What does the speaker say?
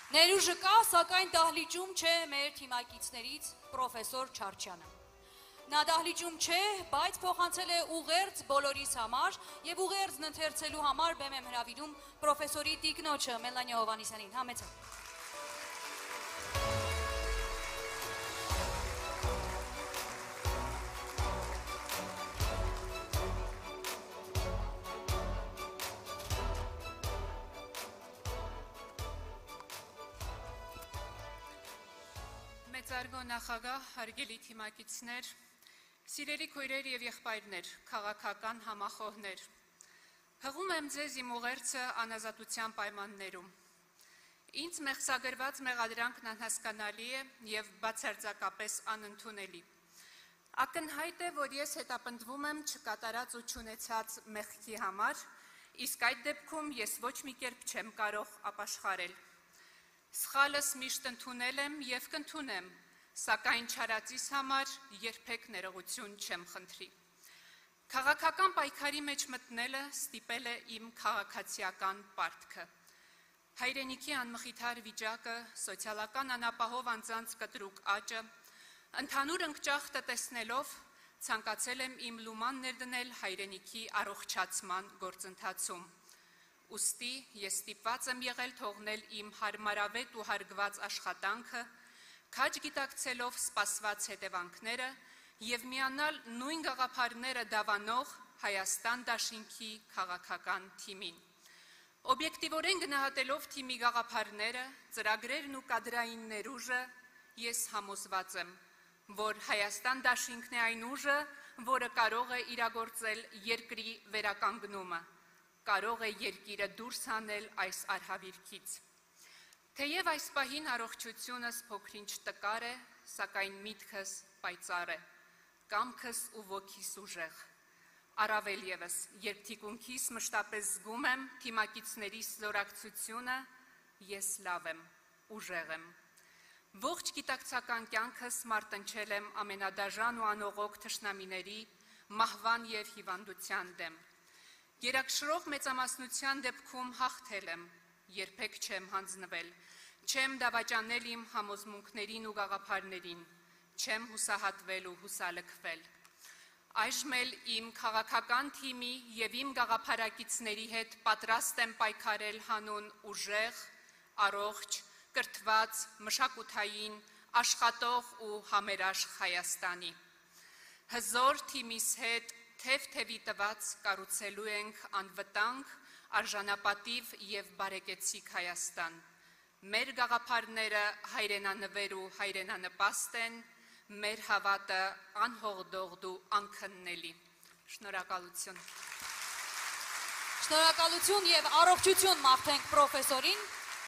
Ներուժը կա, սակայն դահլիճում չէ մեր թիմակիցներից պրոֆեսոր Չարչյանը։ Նա դահլիճում չէ, բայց փոխանցել է ուղերձ բոլորիս համար եւ ուղերձն ընթերցելու համար բեմ եմ հրավիրում պրոֆեսորի տիկնոջը Մելանիա Հովհաննիսյանին։ Համեցեք։ Մեծարգո նախագահ, հարգելի թիմակիցներ, սիրելի քույրեր եւ եղբայրներ, քաղաքական համախոհներ, հղում եմ ձեզ իմ ուղերձը անազատության պայմաններում։ Ինձ մեղսագրված մեղադրանքն անհասկանալի է եւ բացարձակապես անընդունելի։ Ակնհայտ է, որ ես հետապնդվում եմ չկատարած ու չունեցած մեղքի համար, իսկ այդ դեպքում ես ոչ մի կերպ չեմ կարող ապաշխարել։ Սխալս միշտ ընդունել եմ եւ կընդունեմ, սակայն չարածիս համար երբեք ներողություն չեմ խնդրի։ Քաղաքական պայքարի մեջ մտնելը ստիպել է իմ քաղաքացիական պարտքը։ Հայրենիքի անմխիթար վիճակը, սոցիալական անապահով անձանց կտրուկ աճը, ընդհանուր ընկճախտը տեսնելով ցանկացել եմ իմ լուման ներդնել հայրենիքի առողջացման գործընթացում։ Ուստի ես ստիպված եմ եղել թողնել իմ հարմարավետ ու հարգված աշխատանքը, քաջ գիտակցելով սպասված հետևանքները եւ միանալ նույն գաղափարները դավանող Հայաստան դաշինքի քաղաքական թիմին։ Օբյեկտիվորեն գնահատելով թիմի գաղափարները, ծրագրերն ու կադրային ներուժը, ես համոզված եմ, որ Հայաստան դաշինքն է այն ուժը, որը կարող է իրագործել երկրի վերականգնումը, կարող է երկիրը դուրս հանել այս արհավիրքից։ Թեև այս պահին առողջությունս փոքրինչ տկար է, սակայն միտքս պայծառ է, կամքս ու ոգիս ուժեղ։ Առավել ևս, երբ թիկունքիս մշտապես զգում եմ թիմակիցներիս զորակցությունը, ես լավ եմ, ուժեղ եմ։ Ողջ գիտակցական կյանքս մարտնչել եմ ամենադաժան ու անողոք թշնամիների, մահվան եւ հիվանդության դեմ։ Գերակշռող մեծամասնության դեպքում հաղթել եմ, երբեք չեմ հանձնվել, չեմ դավաճանել իմ համոզմունքներին ու գաղափարներին, չեմ հուսահատվել ու հուսալքվել։ Այժմ էլ իմ քաղաքական թիմի եւ իմ գաղափարակիցների հետ պատրաստ եմ պայքարել հանուն ուժեղ, առողջ, կրթված, մշակութային, աշխատող ու համերաշխ Հայաստանի։ Հզոր թիմիս հետ թև-թևի տված կառուցելու ենք անվտանգ, արժանապատիվ եւ բարեկեցիկ Հայաստան։ Մեր գաղափարները հայրենանվեր ու հայրենանպաստ են, մեր հավատը անհողդողդ ու անքննելի։ Շնորհակալություն։ Շնորհակալություն եւ առողջություն մաղթենք պրոֆեսորին։